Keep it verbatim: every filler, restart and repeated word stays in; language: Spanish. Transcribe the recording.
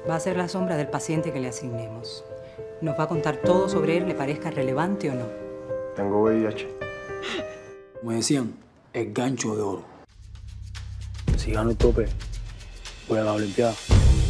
Va a ser la sombra del paciente que le asignemos. Nos va a contar todo sobre él, le parezca relevante o no. Tengo V I H. Como decían, el gancho de oro. Si gano el tope, voy a la Olimpiada.